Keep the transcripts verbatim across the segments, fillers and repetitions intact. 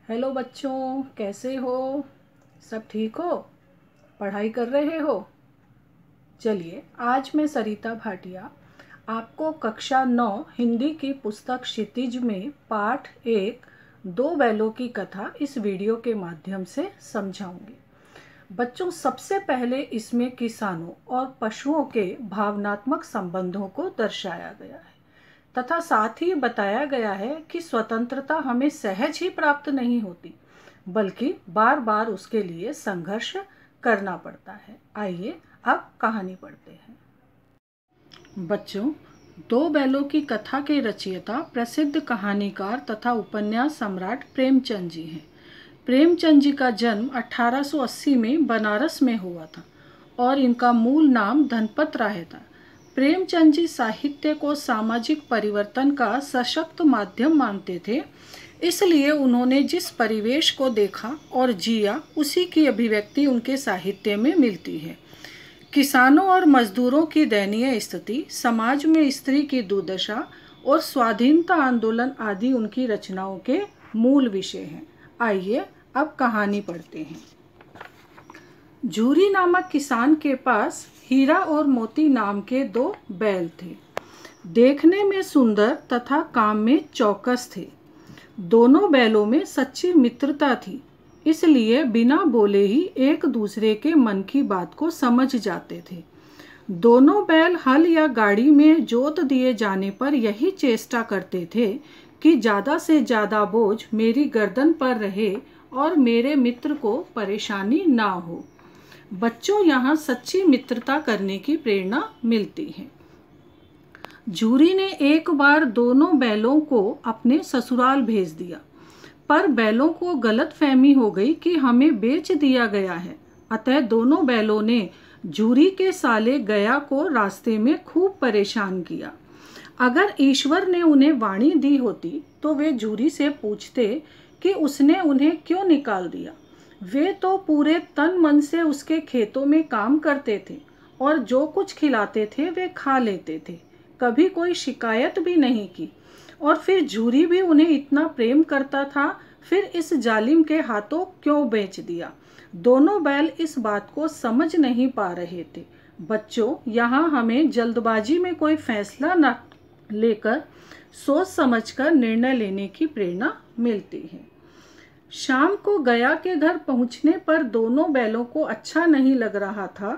Hello बच्चों, कैसे हो? सब ठीक हो? पढ़ाई कर रहे हो? चलिए, आज मैं सरिता भाटिया आपको कक्षा नौ हिंदी की पुस्तक क्षितिज में पाठ एक दो बैलों की कथा इस वीडियो के माध्यम से समझाऊंगी। बच्चों, सबसे पहले इसमें किसानों और पशुओं के भावनात्मक संबंधों को दर्शाया गया है तथा साथ ही बताया गया है कि स्वतंत्रता हमें सहज ही प्राप्त नहीं होती, बल्कि बार बार उसके लिए संघर्ष करना पड़ता है। आइए अब कहानी पढ़ते हैं। बच्चों, दो बैलों की कथा के रचयिता प्रसिद्ध कहानीकार तथा उपन्यास सम्राट प्रेमचंद जी हैं। प्रेमचंद जी का जन्म अठारह सौ अस्सी में बनारस में हुआ था और इनका मूल नाम धनपत राय था। प्रेमचंद जी साहित्य को सामाजिक परिवर्तन का सशक्त माध्यम मानते थे, इसलिए उन्होंने जिस परिवेश को देखा और जिया उसी की अभिव्यक्ति उनके साहित्य में मिलती है। किसानों और मजदूरों की दयनीय स्थिति, समाज में स्त्री की दुर्दशा और स्वाधीनता आंदोलन आदि उनकी रचनाओं के मूल विषय हैं। आइए अब कहानी पढ़ते हैं। झूरी नामक किसान के पास हीरा और मोती नाम के दो बैल थे। देखने में सुंदर तथा काम में चौकस थे। दोनों बैलों में सच्ची मित्रता थी, इसलिए बिना बोले ही एक दूसरे के मन की बात को समझ जाते थे। दोनों बैल हल या गाड़ी में जोत दिए जाने पर यही चेष्टा करते थे कि ज़्यादा से ज़्यादा बोझ मेरी गर्दन पर रहे और मेरे मित्र को परेशानी ना हो। बच्चों, यहाँ सच्ची मित्रता करने की प्रेरणा मिलती है। झूरी ने एक बार दोनों बैलों को अपने ससुराल भेज दिया, पर बैलों को गलतफहमी हो गई कि हमें बेच दिया गया है। अतः दोनों बैलों ने झूरी के साले गया को रास्ते में खूब परेशान किया। अगर ईश्वर ने उन्हें वाणी दी होती तो वे झूरी से पूछते कि उसने उन्हें क्यों निकाल दिया। वे तो पूरे तन मन से उसके खेतों में काम करते थे और जो कुछ खिलाते थे वे खा लेते थे, कभी कोई शिकायत भी नहीं की। और फिर झूरी भी उन्हें इतना प्रेम करता था, फिर इस जालिम के हाथों क्यों बेच दिया? दोनों बैल इस बात को समझ नहीं पा रहे थे। बच्चों, यहाँ हमें जल्दबाजी में कोई फैसला न लेकर सोच समझकर निर्णय लेने की प्रेरणा मिलती है। शाम को गया के घर पहुंचने पर दोनों बैलों को अच्छा नहीं लग रहा था,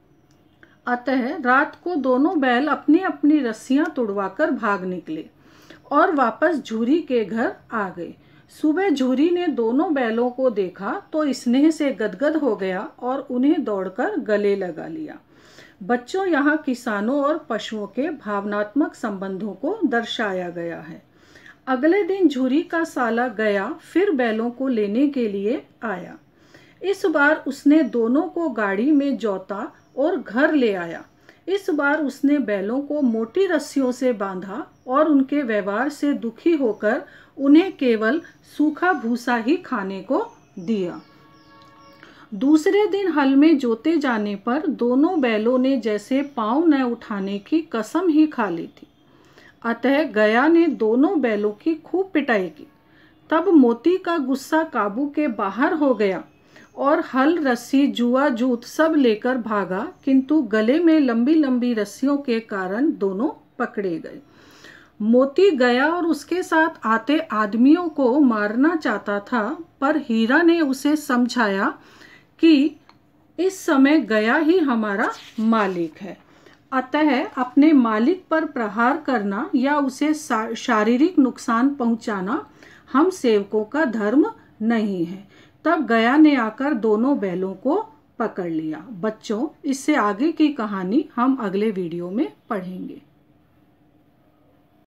अतः रात को दोनों बैल अपनी अपनी रस्सियां तुड़वाकर भाग निकले और वापस झूरी के घर आ गए। सुबह झूरी ने दोनों बैलों को देखा तो स्नेह से गदगद हो गया और उन्हें दौड़कर गले लगा लिया। बच्चों, यहाँ किसानों और पशुओं के भावनात्मक संबंधों को दर्शाया गया है। अगले दिन झूरी का साला गया फिर बैलों को लेने के लिए आया। इस बार उसने दोनों को गाड़ी में जोता और घर ले आया। इस बार उसने बैलों को मोटी रस्सियों से बांधा और उनके व्यवहार से दुखी होकर उन्हें केवल सूखा भूसा ही खाने को दिया। दूसरे दिन हल में जोते जाने पर दोनों बैलों ने जैसे पांव न उठाने की कसम ही खा ली थी। अतः गया ने दोनों बैलों की खूब पिटाई की। तब मोती का गुस्सा काबू के बाहर हो गया और हल, रस्सी, जुआ, जूत सब लेकर भागा, किंतु गले में लंबी लंबी रस्सियों के कारण दोनों पकड़े गए। मोती गया और उसके साथ आते आदमियों को मारना चाहता था, पर हीरा ने उसे समझाया कि इस समय गया ही हमारा मालिक है, अतः अपने मालिक पर प्रहार करना या उसे शारीरिक नुकसान पहुंचाना हम सेवकों का धर्म नहीं है। तब गया ने आकर दोनों बैलों को पकड़ लिया। बच्चों, इससे आगे की कहानी हम अगले वीडियो में पढ़ेंगे।